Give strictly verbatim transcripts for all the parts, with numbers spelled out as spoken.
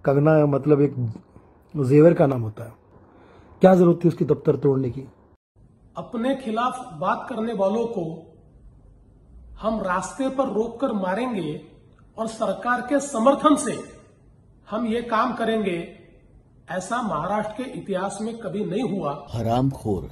कंगना मतलब एक जेवर का नाम होता है, क्या जरूरत थी उसकी दफ्तर तोड़ने की? अपने खिलाफ बात करने वालों को हम रास्ते पर रोककर मारेंगे और सरकार के समर्थन से हम ये काम करेंगे, ऐसा महाराष्ट्र के इतिहास में कभी नहीं हुआ। हरामखोर,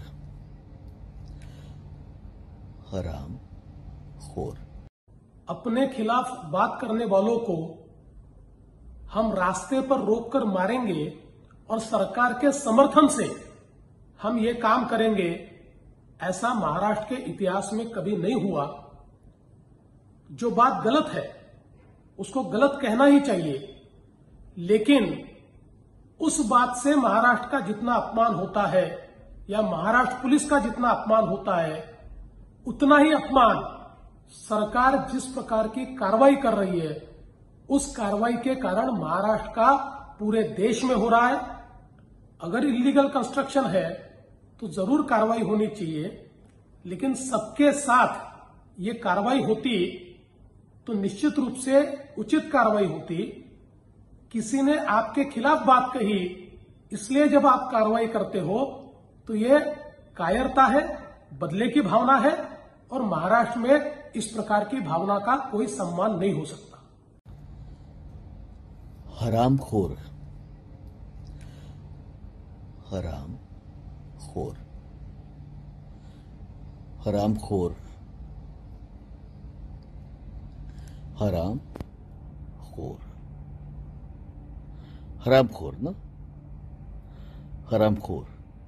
हराम खोर। अपने खिलाफ बात करने वालों को हम रास्ते पर रोककर मारेंगे और सरकार के समर्थन से हम ये काम करेंगे, ऐसा महाराष्ट्र के इतिहास में कभी नहीं हुआ। जो बात गलत है उसको गलत कहना ही चाहिए, लेकिन उस बात से महाराष्ट्र का जितना अपमान होता है या महाराष्ट्र पुलिस का जितना अपमान होता है, उतना ही अपमान सरकार जिस प्रकार की कार्रवाई कर रही है उस कार्रवाई के कारण महाराष्ट्र का पूरे देश में हो रहा है। अगर इलीगल कंस्ट्रक्शन है तो जरूर कार्रवाई होनी चाहिए, लेकिन सबके साथ ये कार्रवाई होती तो निश्चित रूप से उचित कार्रवाई होती। किसी ने आपके खिलाफ बात कही, इसलिए जब आप कार्रवाई करते हो तो ये कायरता है, बदले की भावना है, और महाराष्ट्र में इस प्रकार की भावना का कोई सम्मान नहीं हो सकता। हरामखोर, हराम खोर, हरामखोर, हराम खोर, हरामखोर ना, हरामखोर।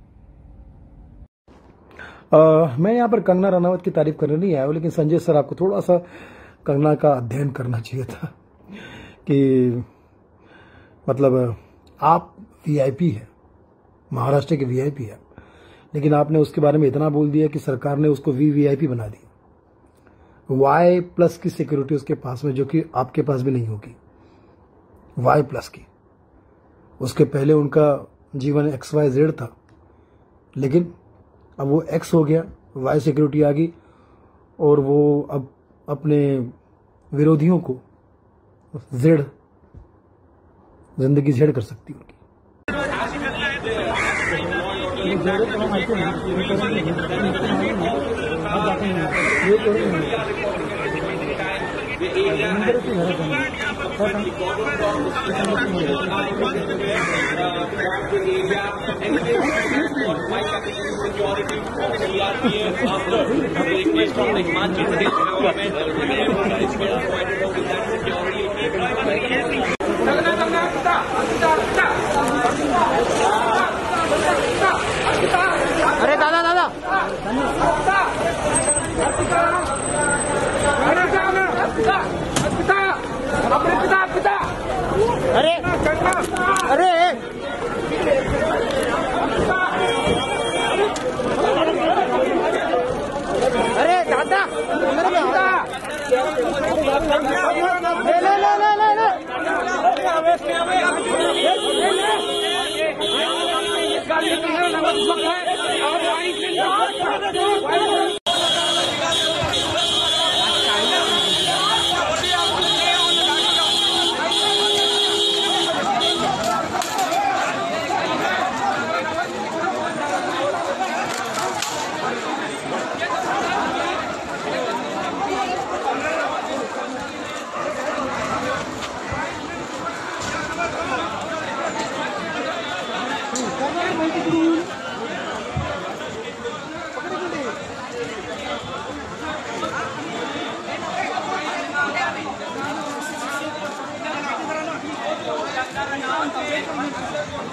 आ, मैं यहाँ पर कंगना रनावत की तारीफ करने नहीं आया हूँ, लेकिन संजय सर आपको थोड़ा सा कंगना का अध्ययन करना चाहिए था कि मतलब आप वीआईपी है, महाराष्ट्र के वीआईपी है, लेकिन आपने उसके बारे में इतना बोल दिया कि सरकार ने उसको वी वीआईपी बना दी। वाई प्लस की सिक्योरिटी उसके पास में, जो कि आपके पास भी नहीं होगी, वाई प्लस की। उसके पहले उनका जीवन एक्स वाई जेड था, लेकिन अब वो एक्स हो गया, वाई सिक्योरिटी आ गई, और वो अब अपने विरोधियों को जेड, जिंदगी जेड कर सकती है उनकी। अरे दादा दादा अरे अरे अरे दादा ले ले ले ले ले ले Gracias.